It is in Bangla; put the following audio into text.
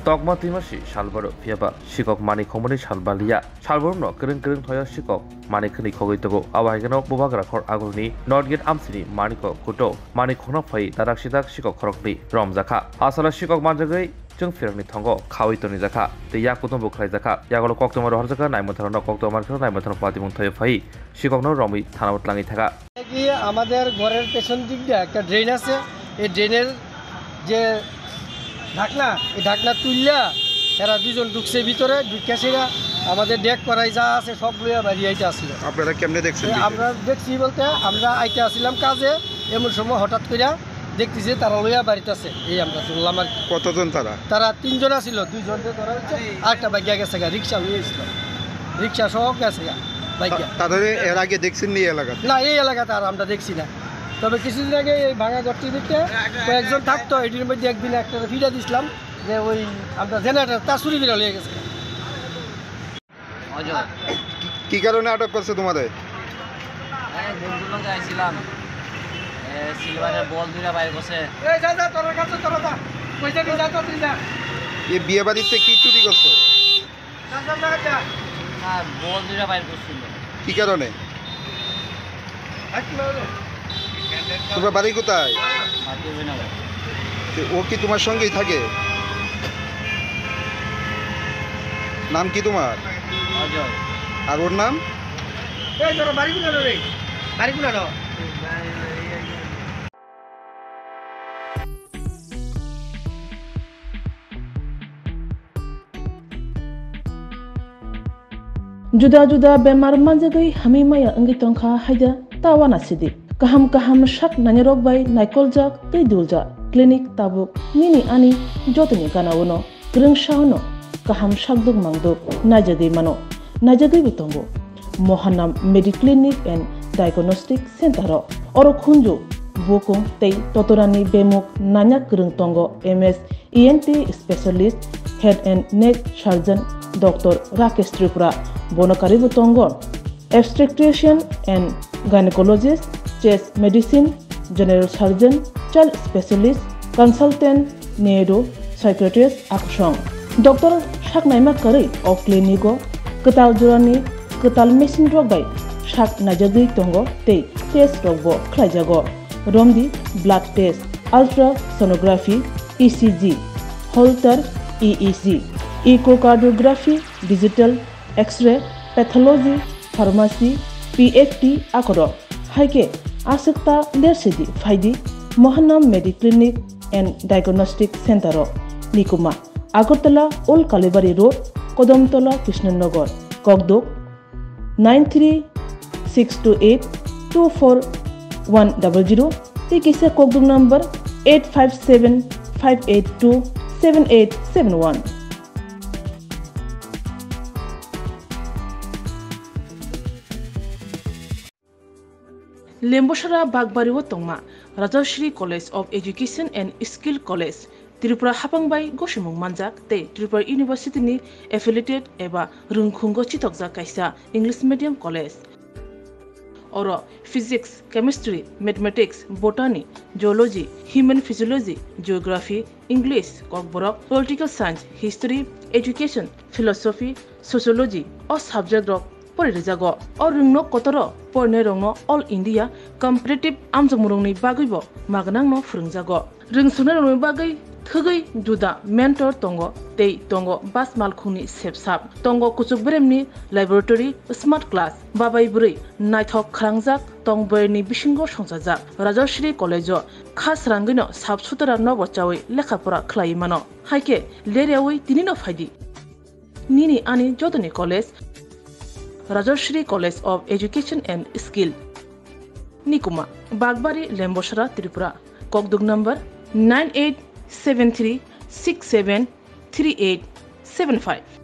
tokma timasi salbaro phiaba sikok mani khomoni salbalia salborno kereng thoya sikok mani khani khogitogo awaigano bobagra khor agulni nordgate amsini maniko kuto mani khona phai darak sidak sikok khorokni romjakha asala sikok manjagai जों फिरनि थंगो खावैतनि जाखा ते या कुतम बुख्राय जाखा यागलो कक्तमर हरजाखा नायमथरनो कक्तमारखो नायमथरनो पातिमुं थय फै शिककनो रमै थानावत लाङै थाका কি আমাদের ঘরের পেছন দিক দিয়ে একটা ড্রেন আছে এই ড্রেনের যে ঢাকনা এই ঢাকনা তুললা এরা দুজন ঢুকছে ভিতরে ঢুকে সেরা আমাদের ডেক করাই যা আছে সবগুলো বাইরে আইতে আসছিল। আপনারা কেমনে দেখছেন? আমরা দেখছি বলতে আমরা আইতে আসছিলাম কাজে, এমন সময় হঠাৎ করে দেখতেছি তারা লইয়া বাড়িতে আছে। এই আমরা শুনলাম। আর কতজন? তারা তিনজন আছিল, দুইজন ধরা হচ্ছে, আরেকটা বাইকে গেছে, রিক্সা নিয়েছিল, রিক্সা সহ গেছে বাইকে। তাদের এর আগে দেখছেন নি এলাকা? না, এই এলাকাতে আর আমরা দেখছি না। তবে কিছুদিন আগে এই ভাঙা ঘরটির দিকে কয়েকজন থাকতো, এটির মধ্যে একদিন একটা ফিরা দিছিলাম যে ওই আমরা জেনারেটার তার চুরি ফিরা লিয়ে গেছে। কি কারণে আটক করছে তোমাদের? সিলভারের বল দুইটা বাইরে বসে। এই বিয়ে বাড়িতে কি চুরি করছো? বল দুইটা বাইরে বসছিল। কি কারণে? তোমার বাড়ি কোথায়? ও কি তোমার সঙ্গেই থাকে? নাম কি তোমার? আর ওর নাম? जुदा बेमार मानजागै हामी माया अंगि तंखा हायदा तावाना सिदि kaham shak nanyarok bai naikolja tei dulja clinic tabuk nini ani jotoni ganawono greng shahono kaham shakduk mangduk najagei mano najagei bitongo mohanam mediclinic and diagnostic center oro khunju bokung tei totorani bemuk nanya greng tongo ms ent specialist head and neck surgeon Dr. Rakesh Tripura bonokari butongo obstetrician and gynecologist chest medicine general surgeon child specialist consultant neuro psychiatrist aksong Dr. Shaknaima Kari of clinico ketal jurani ketal machine rok bai shak najagui tongo tei test rokbo khlaijago romdi blood test ultrasonography ECG Holter EEG echocardiography digital x-ray pathology pharmacy PFT akoro haike asukta lersidi faidi mohanam mediclinic and diagnostic center nikuma agartala old kalibari road kodamtola krishnanagar kokdok 9362824100 tikise kokdok number 8575827871 Lemboshara Bagbariwo Tongma Rajashri College of Education and Skill College Tripura Hapangbai Goshimung Manjak te Tripura University ni affiliated eba Rungkhungo Chitokja kaisa English medium college oro physics chemistry mathematics botany geology human physiology geography English kokborok political science history education philosophy sociology o subject rok porijago or rungno kotoro porne rongno all India competitive amjamurungni bagaibo magnangno phurungjago rungsuna rongni bagai thugai juda mentor tongo tei tongo bas malkhuni sepsap tongo kuchuk bremni laboratory smart class babai burui naithok khrangjak tongboyni bisingo songjajak Rajashri College khas rangino sabsutara nobo chawi lekhapora khlai mano haike lerewi tinino faidi nini ani jotoni college Rajashri College of Education and Skill Nikuma Bagbari Lemboshara Tripura Kokduk number 9873673875